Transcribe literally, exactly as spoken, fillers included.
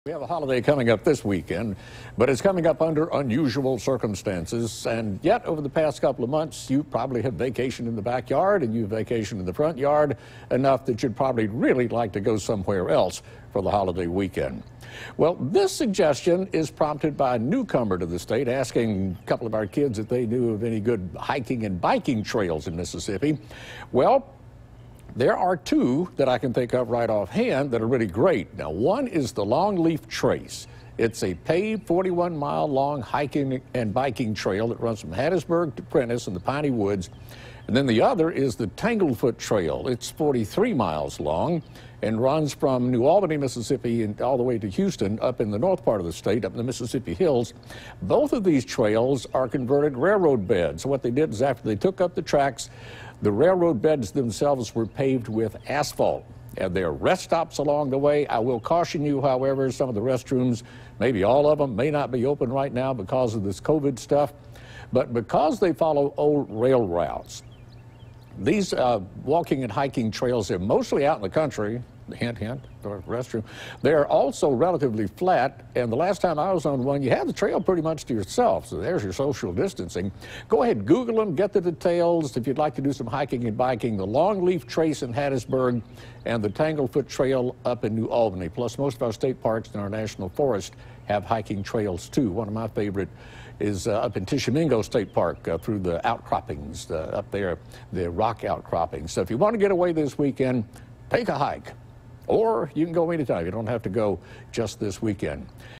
We have a holiday coming up this weekend, but it's coming up under unusual circumstances. And yet, over the past couple of months, you probably have vacationed in the backyard and you vacationed in the front yard enough that you'd probably really like to go somewhere else for the holiday weekend. Well, this suggestion is prompted by a newcomer to the state asking a couple of our kids if they knew of any good hiking and biking trails in Mississippi. Well, there are two that I can think of right offhand that are really great. Now, one is the Longleaf Trace. It's a paved forty-one mile long hiking and biking trail that runs from Hattiesburg to Prentiss in the Piney Woods. And then the other is the Tanglefoot Trail. It's forty-three miles long and runs from New Albany, Mississippi, and all the way to Houston, up in the north part of the state, up in the Mississippi Hills. Both of these trails are converted railroad beds. So what they did is after they took up the tracks, the railroad beds themselves were paved with asphalt. And there are rest stops along the way. I will caution you, however, some of the restrooms, maybe all of them, may not be open right now because of this COVID stuff. But because they follow old rail routes, these uh, walking and hiking trails are mostly out in the country. Hint, hint, or restroom. They're also relatively flat, and the last time I was on one, you had the trail pretty much to yourself, so there's your social distancing. Go ahead, Google them, get the details if you'd like to do some hiking and biking. The Longleaf Trace in Hattiesburg and the Tanglefoot Trail up in New Albany. Plus, most of our state parks and our national forest have hiking trails, too. One of my favorite is uh, up in Tishomingo State Park uh, through the outcroppings uh, up there, the rock outcroppings. So if you want to get away this weekend, take a hike. Or you can go anytime. You don't have to go just this weekend.